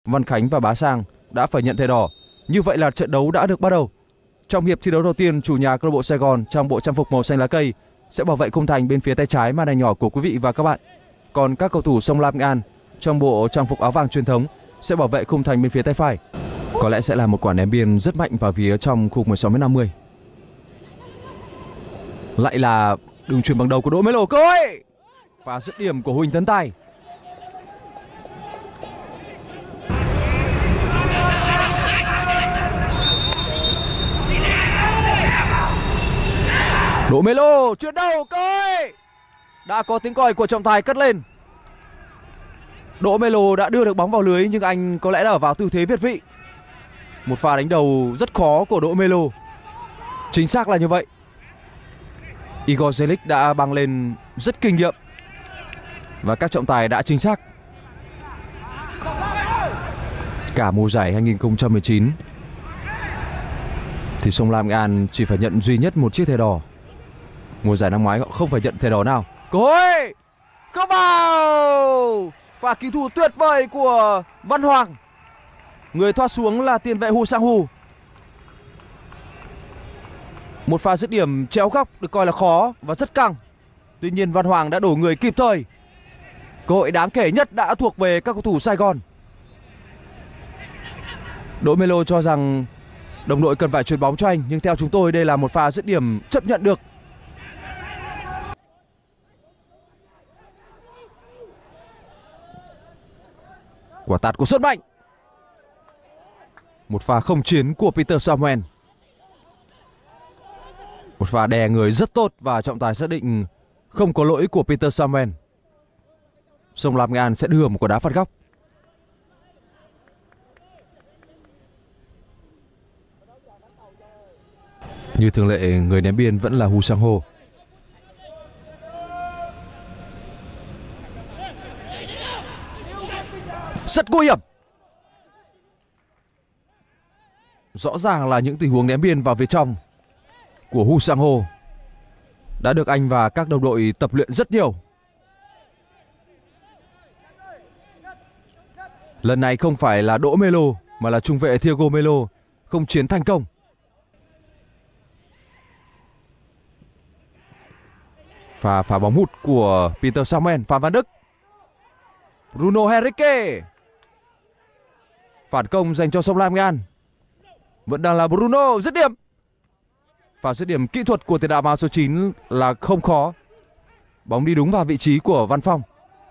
Văn Khánh và Bá Sang đã phải nhận thẻ đỏ. Như vậy là trận đấu đã được bắt đầu. Trong hiệp thi đấu đầu tiên, chủ nhà câu lạc bộ Sài Gòn trong bộ trang phục màu xanh lá cây sẽ bảo vệ khung thành bên phía tay trái màn hình nhỏ của quý vị và các bạn. Còn các cầu thủ Sông Lam Nghệ An trong bộ trang phục áo vàng truyền thống sẽ bảo vệ khung thành bên phía tay phải. Có lẽ sẽ là một quả ném biên rất mạnh vào phía trong khu 16m50. Lại là đường chuyền bằng đầu của Đỗ Melo, cơ hội và dứt điểm của Huỳnh Tấn Tài. Đỗ Melo chuyền đầu, cơ hội đã có tiếng còi của trọng tài cất lên. Đỗ Melo đã đưa được bóng vào lưới nhưng anh có lẽ đã ở vào tư thế việt vị. Một pha đánh đầu rất khó của Đỗ Melo. Chính xác là như vậy. Igor Zelic đã băng lên rất kinh nghiệm và các trọng tài đã chính xác. Cả mùa giải 2019 thì Sông Lam Nghệ An chỉ phải nhận duy nhất một chiếc thẻ đỏ. Mùa giải năm ngoái họ không phải nhận thẻ đỏ nào. Cơ hội không vào. Pha cứu thủ tuyệt vời của Văn Hoàng. Người thoát xuống là tiền vệ Hu Sang Hu. Một pha dứt điểm chéo góc được coi là khó và rất căng. Tuy nhiên Văn Hoàng đã đổ người kịp thời. Cơ hội đáng kể nhất đã thuộc về các cầu thủ Sài Gòn. Đỗ Melo cho rằng đồng đội cần phải chuyền bóng cho anh, nhưng theo chúng tôi đây là một pha dứt điểm chấp nhận được. Quả tạt của Xuân Mạnh. Một pha không chiến của Peter Samuel. Một pha đè người rất tốt và trọng tài xác định không có lỗi của Peter Samuel. Sông Lam Nghệ An sẽ đưa một quả đá phạt góc. Như thường lệ, người ném biên vẫn là Hu Sang Ho. Rất nguy hiểm. Rõ ràng là những tình huống ném biên vào phía trong của Hu Sang Ho đã được anh và các đồng đội tập luyện rất nhiều. Lần này không phải là Đỗ Melo mà là trung vệ Thiago Melo không chiến thành công. Phá bóng hút của Peter Samuel, Phạm Văn Đức. Bruno Henrique. Phản công dành cho Sông Lam Nghệ An. Vẫn đang là Bruno dứt điểm. Pha dứt điểm kỹ thuật của tiền đạo áo số 9 là không khó. Bóng đi đúng vào vị trí của Văn Phong.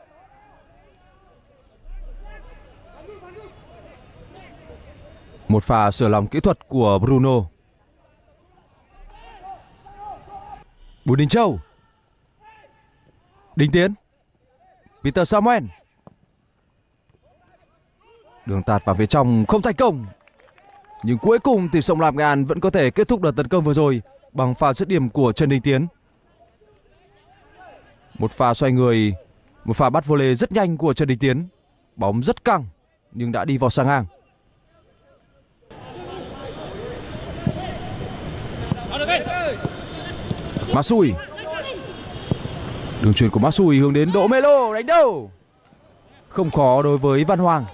Một pha sửa lòng kỹ thuật của Bruno. Bùi Đình Châu. Đình Tiến. Peter Samuel. Đường tạt vào phía trong không thành công. Nhưng cuối cùng thì Sông Lam Nghệ An vẫn có thể kết thúc đợt tấn công vừa rồi bằng pha dứt điểm của Trần Đình Tiến. Một pha xoay người, một pha bắt volley rất nhanh của Trần Đình Tiến. Bóng rất căng nhưng đã đi vào sang ngang. Masui. Đường chuyền của Masui hướng đến Đỗ Melo, đánh đầu. Không khó đối với Văn Hoàng.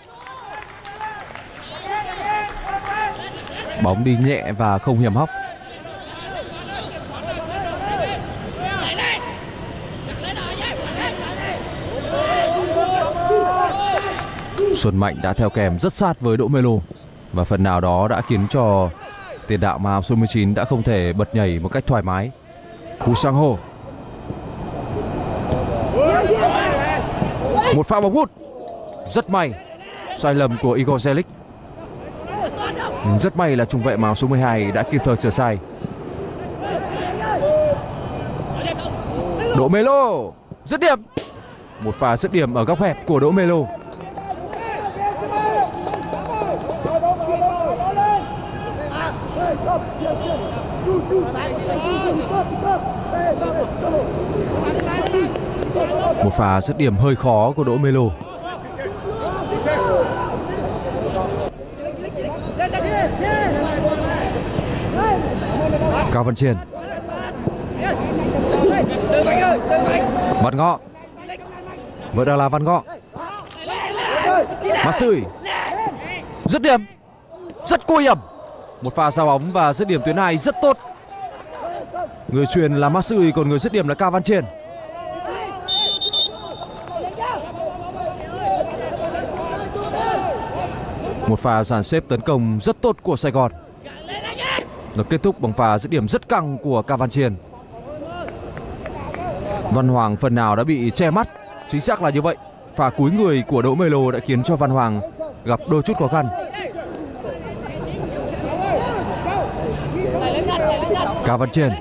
Bóng đi nhẹ và không hiểm hóc. Xuân Mạnh đã theo kèm rất sát với Đỗ Melo và phần nào đó đã khiến cho tiền đạo mà số 19 đã không thể bật nhảy một cách thoải mái. Hu Sang Ho. Một pha bóng hút. Rất may sai lầm của Igor Zelic. Rất may là trung vệ màu số 12 đã kịp thời sửa sai. Đỗ Melo dứt điểm. Một pha dứt điểm ở góc hẹp của Đỗ Melo. Một pha dứt điểm hơi khó của Đỗ Melo. Cao Văn Chiên. Văn Ngọ. Vẫn đang là Văn Ngọ. Masui. Dứt điểm rất nguy hiểm. Một pha giao bóng và dứt điểm tuyến hai rất tốt. Người chuyền là Matsui, còn người dứt điểm là Cao Văn Chiên. Một pha dàn xếp tấn công rất tốt của Sài Gòn. Nó kết thúc bằng pha dứt điểm rất căng của Cao Văn Chiên. Văn Hoàng phần nào đã bị che mắt. Chính xác là như vậy. Pha cúi người của Đỗ Melo đã khiến cho Văn Hoàng gặp đôi chút khó khăn. Cao Văn Chiên.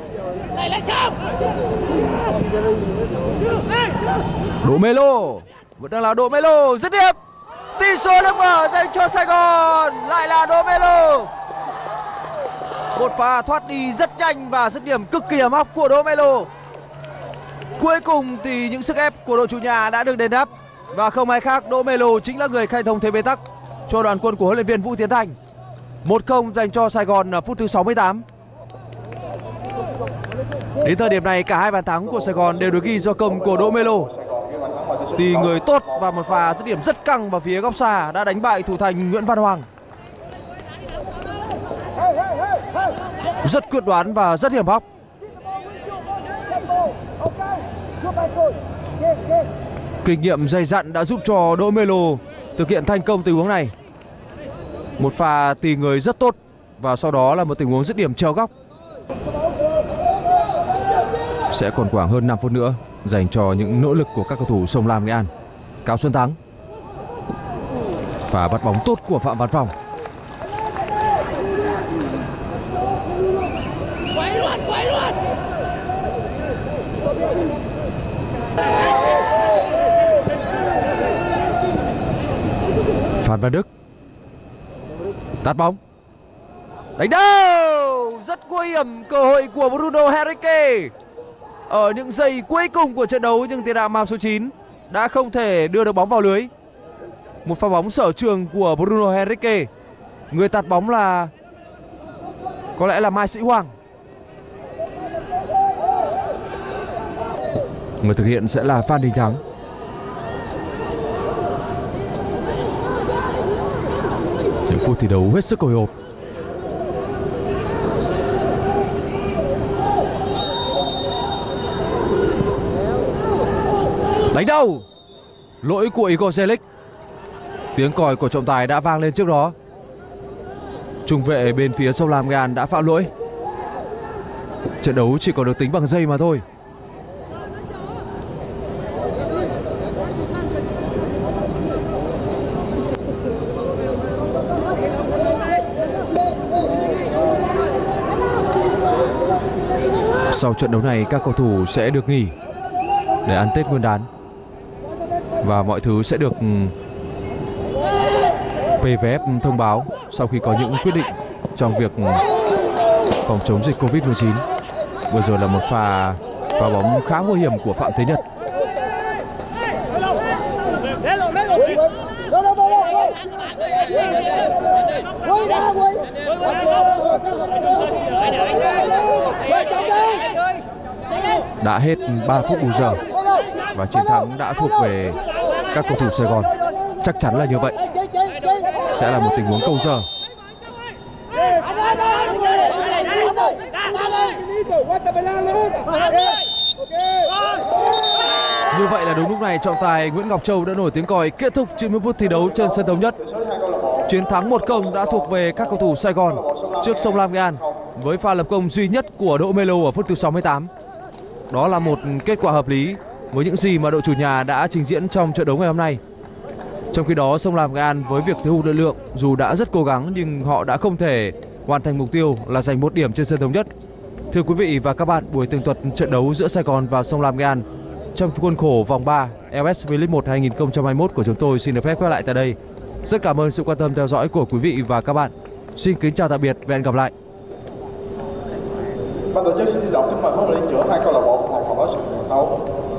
Đỗ Melo. Vẫn đang là Đỗ Melo. Dứt điểm. Tỷ số được mở dành cho Sài Gòn. Lại là Đỗ Melo. Một pha thoát đi rất nhanh và dứt điểm cực kỳ hiểm hóc của Đỗ Melo. Cuối cùng thì những sức ép của đội chủ nhà đã được đền đáp. Và không ai khác, Đỗ Melo chính là người khai thông thế bế tắc cho đoàn quân của huấn luyện viên Vũ Tiến Thành. 1-0 dành cho Sài Gòn ở phút thứ 68. Đến thời điểm này cả hai bàn thắng của Sài Gòn đều được ghi do công của Đỗ Melo. Tỷ người tốt và một pha dứt điểm rất căng vào phía góc xa đã đánh bại thủ thành Nguyễn Văn Hoàng. Rất quyết đoán và rất hiểm hóc. Kinh nghiệm dày dặn đã giúp cho Đỗ Melo thực hiện thành công tình huống này. Một pha tì người rất tốt và sau đó là một tình huống dứt điểm treo góc. Sẽ còn khoảng hơn 5 phút nữa dành cho những nỗ lực của các cầu thủ Sông Lam Nghệ An. Cao Xuân Thắng. Pha bắt bóng tốt của Phạm Văn Phong. Phan Văn Đức. Tạt bóng. Đánh đầu. Rất nguy hiểm cơ hội của Bruno Henrique. Ở những giây cuối cùng của trận đấu nhưng tiền đạo mang số 9 đã không thể đưa được bóng vào lưới. Một pha bóng sở trường của Bruno Henrique. Người tạt bóng là có lẽ là Mai Sĩ Hoàng. Người thực hiện sẽ là Phan Đình Thắng. Những phút thi đấu hết sức hồi hộp. Đánh đầu. Lỗi của Igor Zelic. Tiếng còi của trọng tài đã vang lên trước đó. Trung vệ bên phía Sông Lam Nghệ An đã phạm lỗi. Trận đấu chỉ còn được tính bằng giây mà thôi. Sau trận đấu này các cầu thủ sẽ được nghỉ để ăn Tết Nguyên đán. Và mọi thứ sẽ được PVF thông báo sau khi có những quyết định trong việc phòng chống dịch Covid-19. Vừa rồi là một pha bóng khá nguy hiểm của Phạm Thế Nhật. Đã hết 3 phút bù giờ và chiến thắng đã thuộc về các cầu thủ Sài Gòn. Chắc chắn là như vậy. Sẽ là một tình huống câu giờ. Như vậy là đúng lúc này trọng tài Nguyễn Ngọc Châu đã nổi tiếng còi kết thúc 90 phút thi đấu trên sân Thống Nhất. Chiến thắng 1-0 đã thuộc về các cầu thủ Sài Gòn trước Sông Lam Nghệ An với pha lập công duy nhất của Đỗ Melo ở phút thứ 68. Đó là một kết quả hợp lý với những gì mà đội chủ nhà đã trình diễn trong trận đấu ngày hôm nay. Trong khi đó Sông Lam Nghệ An với việc thiếu hụt lực lượng dù đã rất cố gắng nhưng họ đã không thể hoàn thành mục tiêu là giành 1 điểm trên sân Thống Nhất. Thưa quý vị và các bạn, buổi tường thuật trận đấu giữa Sài Gòn và Sông Lam Nghệ An trong khuôn khổ vòng 3 LS V-League 1 2021 của chúng tôi xin được phép khép lại tại đây. Rất cảm ơn sự quan tâm theo dõi của quý vị và các bạn. Xin kính chào tạm biệt và hẹn gặp lại. Ban tổ chức xin trân trọng kính mời huấn luyện viên trưởng hai câu lạc bộ Hồng Hà Báo Sài Gòn đấu.